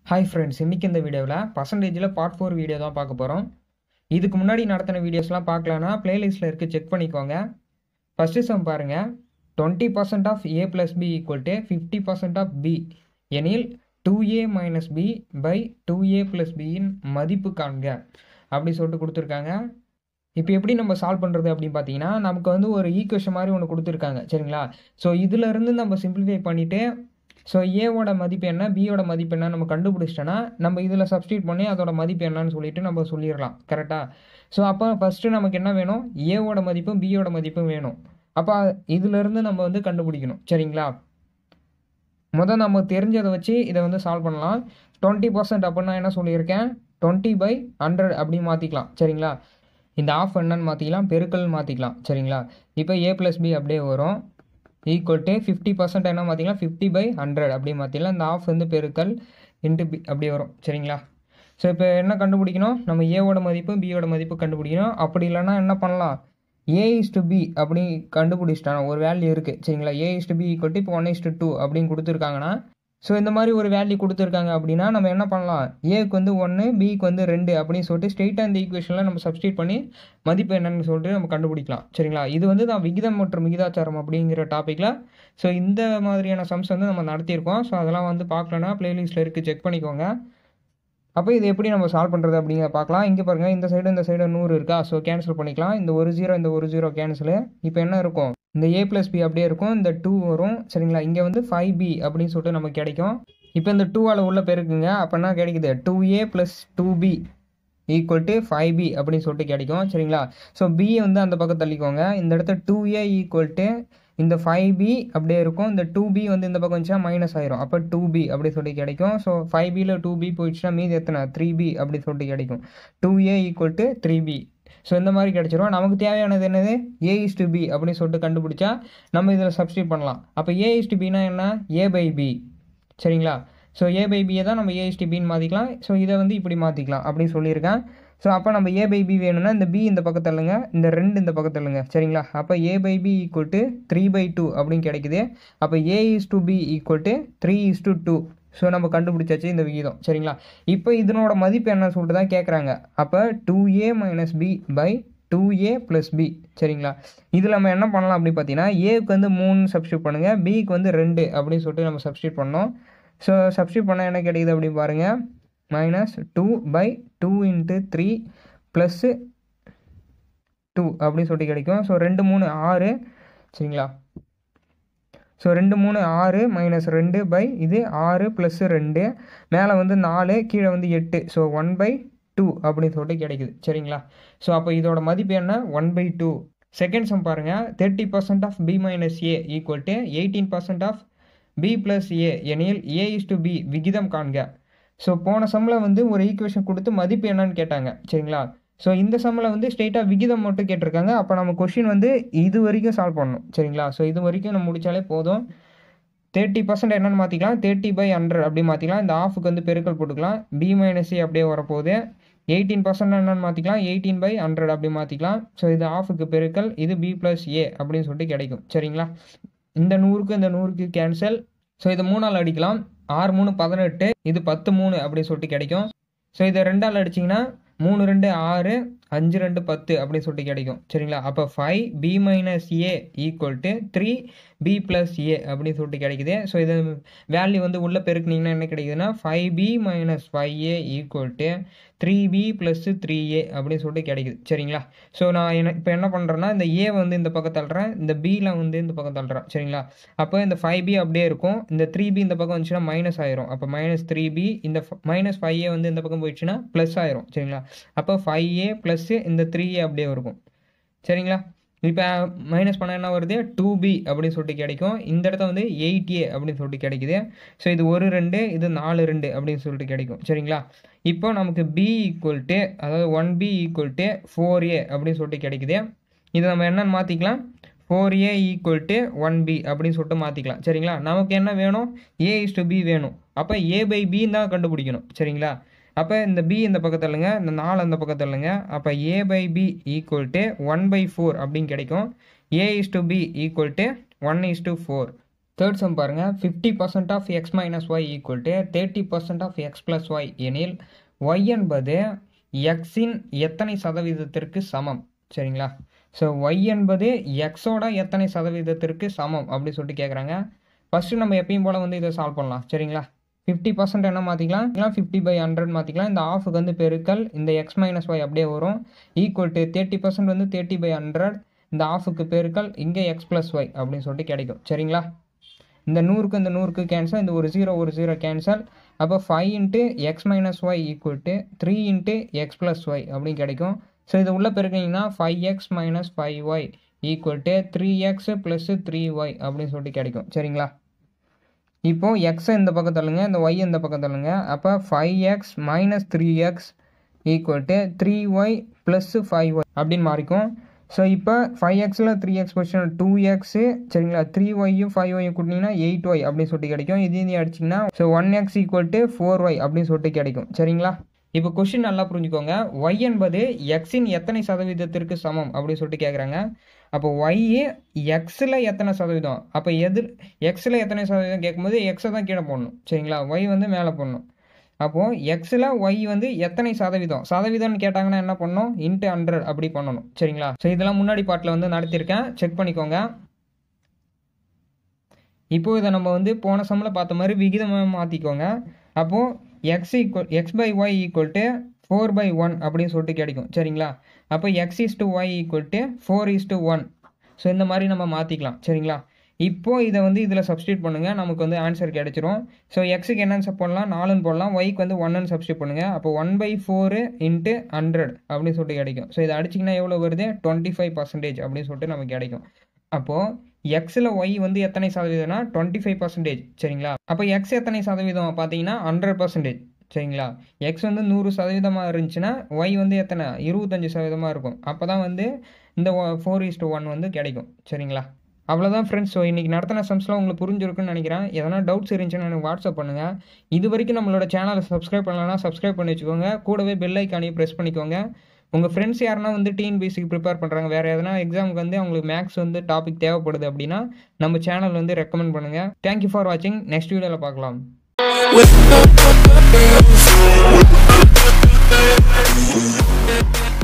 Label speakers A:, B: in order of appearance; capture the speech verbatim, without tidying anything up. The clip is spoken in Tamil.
A: Hi friends, இன்னைக்கு இந்த வீடியோவில் பர்சன்டேஜில் பார்ட் ஃபோர் வீடியோ தான் பார்க்க போகிறோம். இதுக்கு முன்னாடி நடத்தின வீடியோஸ்லாம் பார்க்கலன்னா பிளேலிஸ்ட்டில் இருக்குது, செக் பண்ணிக்கோங்க. ஃபஸ்ட்டு சம் பாருங்கள். Twenty percent of A plus B equal to fifty percent of B எனில் two A minus B by two A plus பியின் மதிப்பு காண்க அப்படி சொல்லிட்டு கொடுத்துருக்காங்க. இப்போ எப்படி நம்ம சால்வ் பண்ணுறது அப்படின்னு பார்த்தீங்கன்னா, நமக்கு வந்து ஒரு ஈக்குவேஷன் மாதிரி ஒன்று கொடுத்துருக்காங்க, சரிங்களா? ஸோ இதிலேருந்து நம்ம சிம்பிளிஃபை பண்ணிவிட்டு ஸோ ஏவோட மதிப்பு என்ன, பியோட மதிப்பு என்ன நம்ம கண்டுபிடிச்சிட்டோன்னா நம்ம இதில் சப்ஸ்டியூட் பண்ணி அதோட மதிப்பு என்னன்னு சொல்லிட்டு நம்ம சொல்லிடலாம், கரெக்டாக? ஸோ அப்போ ஃபஸ்ட்டு நமக்கு என்ன வேணும், ஏவோட மதிப்பும் பியோட மதிப்பும் வேணும். அப்போ இதிலேருந்து நம்ம வந்து கண்டுபிடிக்கணும், சரிங்களா? முதல் நம்ம தெரிஞ்சதை வச்சு இதை வந்து சால்வ் பண்ணலாம். டுவெண்ட்டி பர்சன்ட் அப்படின்னா என்ன சொல்லியிருக்கேன், டுவெண்ட்டி பை ஹண்ட்ரட் அப்படின்னு மாற்றிக்கலாம், சரிங்களா? இந்த ஆஃப் என்னன்னு மாற்றிக்கலாம், பெருக்கல் மாற்றிக்கலாம், சரிங்களா? இப்போ ஏ ப்ளஸ் பி அப்படியே வரும் ஈக்குவல் டு ஃபிஃப்டி பர்சன்ட் என்ன மாற்றிக்கலாம், ஃபிஃப்டி பை ஹண்ட்ரட் அப்படி மாற்றிக்கலாம். இந்த ஆஃப் வந்து பெருக்கல் இன்ட்டு பி அப்படி வரும், சரிங்களா? ஸோ இப்போ என்ன கண்டுபிடிக்கணும், நம்ம ஏவோட மதிப்பு பியோட மதிப்பு கண்டுபிடிக்கணும். அப்படி இல்லைன்னா என்ன பண்ணலாம், ஏ இஸ் டு பி அப்படி கண்டுபிடிச்சிட்டாங்க, ஒரு வேல்யூ இருக்குது, சரிங்களா? A is to B equal to இப்போ ஒன் இஸ் டு டூ அப்படின்னு கொடுத்துருக்காங்கன்னா, ஸோ இந்த மாதிரி ஒரு வேல்யூ கொடுத்துருக்காங்க அப்படின்னா நம்ம என்ன பண்ணலாம், ஏக்கு வந்து ஒன்று பிக்கு வந்து ரெண்டு அப்படின்னு சொல்லிட்டு ஸ்ட்ரெயிட்டாக இந்த ஈக்குவேஷனில் நம்ம சப்ஸ்டியூட் பண்ணி மதிப்பு என்னன்னு சொல்லிட்டு நம்ம கண்டுபிடிக்கலாம், சரிங்களா? இது வந்து நான் விகிதம் மற்றும் விகிதாச்சாரம் அப்படிங்கிற டாப்பிக்கில் ஸோ இந்த மாதிரியான சம்ஸ் வந்து நம்ம நடத்தியிருக்கோம். ஸோ அதெல்லாம் வந்து பார்க்கலன்னா பிளேலிஸ்ட்டில் இருக்குது, செக் பண்ணிக்கோங்க. அப்போ இது எப்படி நம்ம சால்வ் பண்ணுறது அப்படிங்கிற பார்க்கலாம். இங்கே பாருங்கள், இந்த சைடு இந்த சைடு நூறு இருக்கா, ஸோ கேன்சல் பண்ணிக்கலாம். இந்த ஒரு ஜீரோ இந்த ஒரு ஜீரோ கேன்சலு. இப்போ என்ன இருக்கும், இந்த ஏ ப்ளஸ் பி அப்படியே இருக்கும், இந்த டூ வரும், சரிங்களா? இங்கே வந்து ஃபைவ் பி அப்படின்னு சொல்லிட்டு நமக்கு கிடைக்கும். இப்போ இந்த டூவால் உள்ள பெருக்குங்க, அப்போ என்ன கிடைக்குது, two A plus two B equal to five B அப்படின்னு சொல்லிட்டு கிடைக்கும், சரிங்களா? ஸோ பியை வந்து அந்த பக்கம் தள்ளிக்கோங்க. இந்த இடத்துல டூ ஏ ஈக்குவல் டு இந்த ஃபைவ் பி அப்படியே இருக்கும், இந்த டூ பி வந்து இந்த பக்கம் வந்துச்சுன்னா மைனஸ் ஆயிரும், அப்போ டூ பி அப்படி சொல்லிட்டு கிடைக்கும். ஸோ ஃபைவ் பியில் டூ பி போயிடுச்சுன்னா மீதி எத்தனை, த்ரீ பி அப்படி சொல்லிட்டு கிடைக்கும். Two A equal to three B. So இந்த மாதிரி கிடச்சிரும். நமக்கு தேவையானது என்னது, ஏ இஸ் டு பி அப்படின்னு சொல்லிட்டு கண்டுபிடிச்சா நம்ம இதில் சப்ஸ்டியூட் பண்ணலாம். அப்போ ஏ இஸ் டு பின்னா என்ன, ஏ பை பி, சரிங்களா? ஸோ ஏ பை பியை தான் நம்ம ஏ இஸ் டு பின்னு மாற்றிக்கலாம். ஸோ இதை வந்து இப்படி மாற்றிக்கலாம் அப்படின்னு சொல்லியிருக்கேன். ஸோ அப்போ நம்ம ஏ பை பி வேணும்னா இந்த பி இந்த பக்கத்தில் இல்லைங்க, இந்த ரெண்டு இந்த பக்கத்தில் இல்லைங்க, சரிங்களா? அப்போ A by B equal to three by two அப்படின்னு கிடைக்குது. அப்போ A is to B equal to three is to two. So நம்ம கண்டுபிடிச்சாச்சு இந்த விகிதம், சரிங்களா? இப்போ இதனோட மதிப்பு என்னன்னு சொல்லிட்டு தான் கேட்குறாங்க. அப்போ two A minus B by two A plus B, சரிங்களா? இதில் நம்ம என்ன பண்ணலாம் அப்படின்னு பார்த்தீங்கன்னா, ஏக்கு வந்து மூணு சப்ஸ்டியூட் பண்ணுங்கள், பிக்கு வந்து ரெண்டு அப்படின்னு சொல்லிட்டு நம்ம சப்ஸ்டியூட் பண்ணோம். ஸோ சப்ஸ்டியூட் பண்ணால் என்ன கிடைக்குது அப்படின்னு பாருங்கள், minus two by two into three plus two அப்படின்னு சொல்லிட்டு கிடைக்கும். ஸோ ரெண்டு மூணு ஆறு, சரிங்களா? ஸோ ரெண்டு மூணு ஆறு மைனஸ் ரெண்டு பை இது ஆறு ப்ளஸ்ஸு ரெண்டு, மேலே வந்து நாலு, கீழே வந்து எட்டு. ஸோ ஒன் பை டூ அப்படின்னு சொல்லிட்டு கிடைக்குது, சரிங்களா? ஸோ அப்போ இதோட மதிப்பு என்ன, one by two. Second sum பாருங்கள். Thirty percent of B minus A equal to eighteen percent of B plus A எனில் ஏ இஸ் டு பி விகிதம் காண்க. ஸோ போன சம்மில் வந்து ஒரு ஈக்குவேஷன் கொடுத்து மதிப்பு என்னன்னு கேட்டாங்க, சரிங்களா? ஸோ இந்த சம்மில் வந்து ஸ்ட்ரெயிட்டாக விகிதம் மட்டும் கேட்டிருக்காங்க. அப்போ நம்ம கொஷின் வந்து இது வரைக்கும் சால்வ் பண்ணணும், சரிங்களா? ஸோ இது வரைக்கும் நம்ம முடித்தாலே போதும். தேர்ட்டி பர்சன்ட் என்னென்னு மாற்றிக்கலாம், தேர்ட்டி பை ஹண்ட்ரட் அப்படி மாற்றிக்கலாம். இந்த ஆஃபுக்கு வந்து பெருக்கல் போட்டுக்கலாம், பி மைனஸ் ஏ அப்படியே வரப்போகுது. எயிட்டீன் பர்சன்ட் என்னென்னு மாற்றிக்கலாம், எயிட்டீன் பை ஹண்ட்ரட் அப்படி மாற்றிக்கலாம். ஸோ இது ஆஃபுக்கு பெருக்கல், இது பி ப்ளஸ் ஏ அப்படின்னு சொல்லிட்டு கிடைக்கும், சரிங்களா? இந்த நூறுக்கு இந்த நூறுக்கு கேன்சல். ஸோ இதை மூணால் அடிக்கலாம், ஆறு மூணு பதினெட்டு, இது பத்து மூணு அப்படின்னு சொல்லிட்டு கிடைக்கும். ஸோ இதை ரெண்டால் அடிச்சிங்கன்னா மூணு ரெண்டு ஆறு, அஞ்சு ரெண்டு பத்து அப்படின்னு சொல்லிட்டு கிடைக்கும், சரிங்களா? அப்போ five B minus A equal to three B plus A அப்படின்னு சொல்லிட்டு கிடைக்குது. ஸோ இது வேல்யூ வந்து உள்ளே பெருக்குனிங்கன்னா என்ன கிடைக்குதுன்னா, five B minus five A equal to three B plus three A அப்படின்னு சொல்லிட்டு கிடைக்குது, சரிங்களா? ஸோ நான் என்ன இப்போ என்ன பண்ணுறேன்னா, இந்த ஏ வந்து இந்த பக்கம் தள்ளுறேன், இந்த பியில் வந்து இந்த பக்கம் தள்ளுறேன், சரிங்களா? அப்போ இந்த ஃபைவ் பி அப்படியே இருக்கும், இந்த த்ரீ பி இந்த பக்கம் வந்துச்சுன்னா மைனஸ் ஆயிரும். அப்போ மைனஸ் த்ரீ பி, இந்த மைனஸ் ஃபைவ் ஏ வந்து இந்த பக்கம் போயிடுச்சுன்னா ப்ளஸ் ஆயிரும், சரிங்களா? அப்போ ஃபைவ் ஏ ப்ளஸ்ஸு இந்த த்ரீ ஏ அப்படியே இருக்கும், சரிங்களா? இப்போ மைனஸ் பண்ணால் என்ன வருது, டூ பி அப்படின்னு சொல்லிட்டு கிடைக்கும். இந்த இடத்த வந்து எயிட் ஏ அப்படின்னு சொல்லிட்டு கிடைக்குது. ஸோ இது ஒரு ரெண்டு, இது நாலு ரெண்டு அப்படின்னு சொல்லிட்டு கிடைக்கும், சரிங்களா? இப்போ நமக்கு பி ஈக்குவல் டு, அதாவது one B equal to four A அப்படின்னு சொல்லிட்டு கிடைக்குது. இதை நம்ம என்னென்னு மாற்றிக்கலாம், four A equal to one B அப்படின்னு சொல்லிட்டு மாற்றிக்கலாம், சரிங்களா? நமக்கு என்ன வேணும், ஏ இஸ் டு பி வேணும். அப்போ ஏ பை பின்னு தான் கண்டுபிடிக்கணும், சரிங்களா? அப்போ இந்த பி இந்த பக்கத்தில் இல்லைங்க, இந்த நாலு அந்த பக்கத்தில் இல்லைங்க. அப்போ A by B equal to one by four அப்படின்னு கிடைக்கும். A is to B equal to one is to four, third sum பாருங்கள், fifty percent of X minus Y equal to thirty percent of X plus Y எனில் ஒய் என்பது எக்ஸின் எத்தனை சதவீதத்திற்கு சமம்? சரிங்களா? ஸோ ஒய் என்பது எக்ஸோட எத்தனை சதவீதத்திற்கு சமம் அப்படி சொல்லிட்டு கேட்குறாங்க. ஃபஸ்ட்டு நம்ம எப்பயும் போல் வந்து இதை சால்வ் பண்ணலாம். சரிங்களா? ஃபிஃப்டி பர்சன்ட் என்ன மாற்றிக்கலாம், இல்லை ஃபிஃப்டி பை ஹண்ட்ரட் மாற்றிக்கலாம். இந்த ஆஃபுக்கு வந்து பெருக்கல் இந்த எக்ஸ் மைனஸ் ஒய் அப்படியே வரும். ஈக்குவல் டு தேர்ட்டி பர்சன்ட் வந்து தேர்ட்டி பை ஹண்ட்ரட், இந்த ஆஃபுக்கு பெருக்கல் இங்கே எக்ஸ் ப்ளஸ் ஒய் அப்படின்னு சொல்லிட்டு கிடைக்கும். சரிங்களா? இந்த நூறுக்கு இந்த நூறுக்கு கேன்சல், இந்த ஒரு ஜீரோ ஒரு ஜீரோ கேன்சல். அப்போ five into X minus Y equal to three into X plus Y அப்படின்னு கிடைக்கும். ஸோ இது உள்ளே பெருக்கிங்கன்னா five X minus five Y equal to three X plus three Y அப்படின்னு சொல்லிட்டு கிடைக்கும். சரிங்களா? இப்போது எக்ஸை இந்த பக்கம் தள்ளுங்க, இந்த ஒய் இந்த பக்கம் தள்ளுங்க. அப்போ five X minus three X equal to three Y plus five Y அப்படின்னு மாறிக்கும். ஸோ இப்போ ஃபைவ் எக்ஸில் three X question two X, சரிங்களா? த்ரீ ஒய்யும் ஃபைவ் ஒய்யும் கூட்டிங்கன்னா எயிட் ஒய் அப்படின்னு சொல்லிட்டு கிடைக்கும். இது இது அடிச்சிங்கன்னா so one X equal to four Y அப்படின்னு சொல்லிட்டு கிடைக்கும். சரிங்களா? இப்போ கொஸ்டின் நல்லா புரிஞ்சுக்கோங்க. ஒய் என்பது எக்ஸின் எத்தனை சதவீதத்திற்கு சமம் அப்படின்னு சொல்லிட்டு கேட்குறாங்க. அப்போ ஒய் எக்ஸில் எத்தனை சதவீதம், அப்போ எதிர் எக்ஸில் எத்தனை சதவீதம் கேட்கும்போது எக்ஸை தான் கீழே போடணும். சரிங்களா? ஒய் வந்து மேலே போடணும். அப்போது எக்ஸில் ஒய் வந்து எத்தனை சதவீதம், சதவீதம்னு கேட்டாங்கன்னா என்ன பண்ணணும், இன்ட்டு ஹண்ட்ரட் அப்படி பண்ணணும். சரிங்களா? ஸோ இதெல்லாம் முன்னாடி பாட்டில் வந்து நடத்தியிருக்கேன், செக் பண்ணிக்கோங்க. இப்போது இதை நம்ம வந்து போன சம்மில் பார்த்த மாதிரி விகிதமாக மாற்றிக்கோங்க. அப்போது X equal X by Y equal to four by one அப்படின்னு சொல்லிட்டு கிடைக்கும். சரிங்களா? அப்போ X is to Y equal to four is to one. So இந்த மாதிரி நம்ம மாற்றிக்கலாம். சரிங்களா? இப்போது இதை வந்து இதில் சப்ஸ்டியூட் பண்ணுங்கள், நமக்கு வந்து ஆன்சர் கிடச்சிரும். ஸோ எக்ஸுக்கு என்னென்னு போடலாம், நாலுன்னு போடலாம். ஒய்க்கு வந்து ஒன்னு சப்ஸ்டியூட் பண்ணுங்கள். அப்போ one by four into hundred அப்படின்னு சொல்லிட்டு கிடைக்கும். ஸோ இதை அடிச்சிங்கன்னா எவ்வளோ வருது, டுவெண்ட்டி ஃபைவ் பர்சன்டேஜ் அப்படின்னு சொல்லிட்டு நமக்கு கிடைக்கும். அப்போது எக்ஸில் ஒய் வந்து எத்தனை சதவீதம்னா டுவெண்ட்டி ஃபைவ் பர்சன்டேஜ். சரிங்களா? அப்போ எக்ஸ் எத்தனை சதவீதம் பார்த்தீங்கன்னா ஹண்ட்ரட் பர்சன்டேஜ். சரிங்களா? எக்ஸ் வந்து நூறு சதவீதமாக இருந்துச்சுன்னா ஒய் வந்து எத்தனை, இருபத்தஞ்சி சதவீதமாக இருக்கும். அப்போ தான் வந்து இந்த ஃபோர் இஸ் டு ஒன் வந்து கிடைக்கும். சரிங்களா? அவ்வளோதான் ஃப்ரெண்ட்ஸ். ஸோ இன்றைக்கி நடத்தின சம்ஸ்லாம் உங்களுக்கு புரிஞ்சிருக்குன்னு நினைக்கிறேன். எதனா டவுட்ஸ் இருந்துச்சுன்னா எனக்கு வாட்ஸ்அப் பண்ணுங்கள். இது வரைக்கும் நம்மளோட சேனலை சப்ஸ்கிரைப் பண்ணலன்னா சப்ஸ்கிரைப் பண்ணி வச்சுக்கோங்க. கூடவே பெல் ஐக்கானையும் ப்ரெஸ் பண்ணிக்கோங்க. உங்கள் ஃப்ரெண்ட்ஸ் யாருன்னா வந்து டிஎன்பிஎஸ்சிக்கு ப்ரிப்பேர் பண்ணுறாங்க, வேறு எதனா எக்ஸாமுக்கு வந்து அவங்களுக்கு மேக்ஸ் வந்து டாபிக் தேவைப்படுது அப்படின்னா நம்ம சேனல் வந்து ரெக்கமெண்ட் பண்ணுங்கள். தேங்க்யூ ஃபார் வாட்சிங். நெக்ஸ்ட் வீடியோவில் பார்க்கலாம். With